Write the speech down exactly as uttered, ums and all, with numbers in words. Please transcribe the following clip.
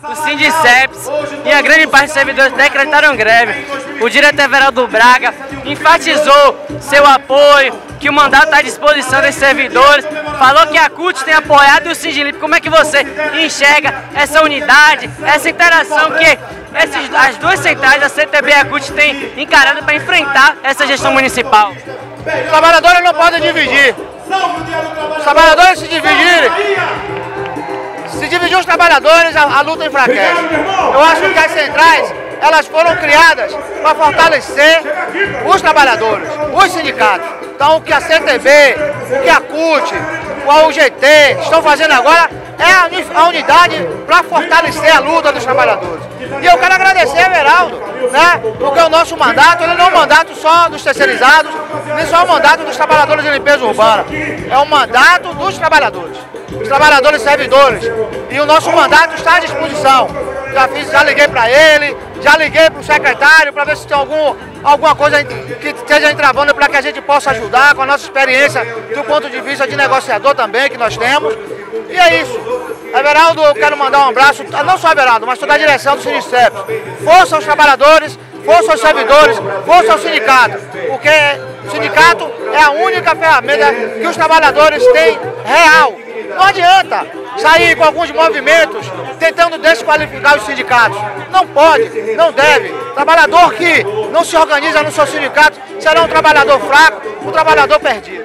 O Sindiceps e a grande parte dos servidores decretaram greve. O diretor Everaldo Braga enfatizou seu apoio, que o mandato está à disposição dos servidores, falou que a C U T tem apoiado e o Sindilip. Como é que você enxerga essa unidade, essa interação que esses, as duas centrais, a C T B e a C U T, têm encarado para enfrentar essa gestão municipal? Os trabalhadores não podem dividir. Os trabalhadores se dividirem, se dividir os trabalhadores, a, a luta enfraquece. Eu acho que as centrais, elas foram criadas para fortalecer os trabalhadores, os sindicatos. Então o que a C T B, o que a C U T, o A U G T estão fazendo agora é a unidade para fortalecer a luta dos trabalhadores. E eu quero agradecer a Everaldo, né? Porque o nosso mandato ele não é um mandato só dos terceirizados, nem só o mandato dos trabalhadores de limpeza urbana. É um mandato dos trabalhadores, os trabalhadores servidores. E o nosso mandato está à disposição. Já, fiz, já liguei para ele, já liguei para o secretário para ver se tem algum, alguma coisa que esteja entravando para que a gente possa ajudar com a nossa experiência do ponto de vista de negociador também que nós temos. E é isso. Everaldo, eu quero mandar um abraço, não só a Everaldo, mas toda a direção do Sindiceps. Força aos trabalhadores, força aos servidores, força ao sindicato, porque o sindicato é a única ferramenta que os trabalhadores têm real. Não adianta sair com alguns movimentos tentando desqualificar os sindicatos. Não pode, não deve. Trabalhador que não se organiza no seu sindicato será um trabalhador fraco, um trabalhador perdido.